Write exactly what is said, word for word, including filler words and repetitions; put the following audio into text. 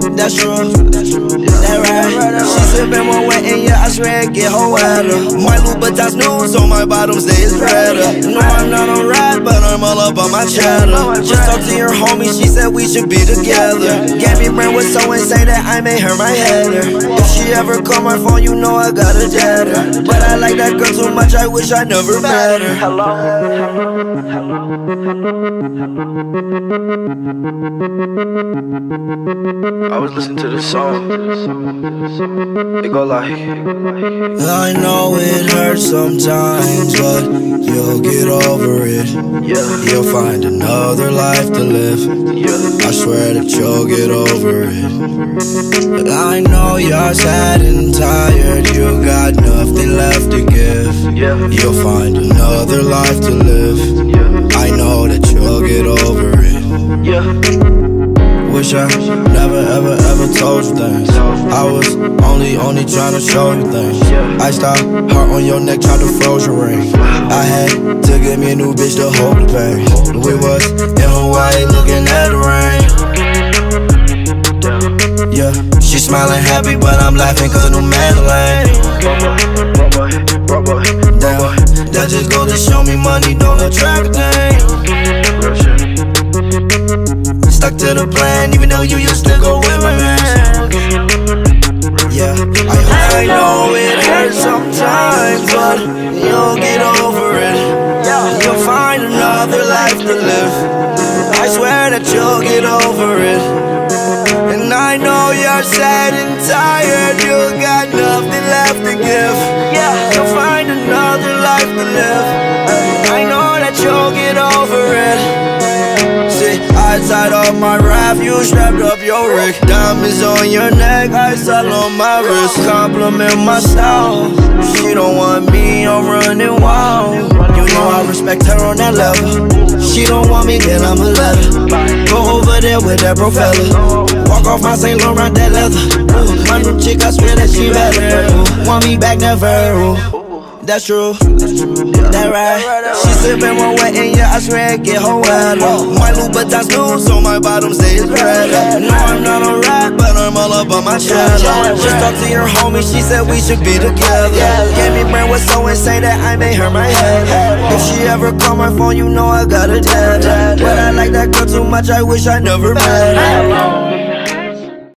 That's true, that right. She sippin' one wet and yeah, I swear it get her wetter. My Louboutins new, so my bottoms they is redder. No, I'm not a rat, but I'm all up on my cheddar. Just talked to your homie, she said we should be together. Gabby Brand was so insane that I made her my header. If she ever call my phone, you know I got a deader. But I like that girl too much, I wish I never met her. Hello. I was listening to this song. It go like, I know it hurts sometimes, but you'll get over it. Yeah, you'll find another life to live. Yeah, I swear that you'll get over it. But I know you're sad and tired, you got nothing left to give. Yeah, you'll find another life to live. Yeah, I know that you'll get over it. Yeah. Wish I never ever ever told you things. I was only only trying to show you things. I stopped, heart on your neck, tried to froze your ring. I had to get me a new bitch to hold the pain. We was in Hawaii looking at the rain. Yeah, she smiling happy, but I'm laughing cause a new Madeline. Damn, that just goes to show me money don't attract a thing. Stuck to the plan, even though you used to go with my man. Yeah, I, I know it hurts sometimes, but you'll get over it. You'll find another life to live. I swear that you'll get over it. And I know you're sad and tired, you got nothing left to give. You'll find another life to live. I know that you'll get over it. I tied up my raft, you strapped up your rig. Diamonds on your neck, ice all on my wrist. Compliment my style, she don't want me, I'm running wild. You know I respect her on that level. She don't want me, then I'ma let her go over there with that bro fella. Walk off my Saint Laurent, that leather. Ooh, my new chick, I swear that she better. Ooh, want me back, never. Ooh. That's true, that right. She sippin' one wet and yeah, I swear it get her wetter. My Louboutins new, so my bottoms they is redder. No, I'm not a rat, but I'm all up on my cheddar. Just talked to your homie, she said we should be together. Gabby Brand was so insane that I made her my head. If she ever call my phone, you know I got a dead. But I like that girl too much, I wish I never met her.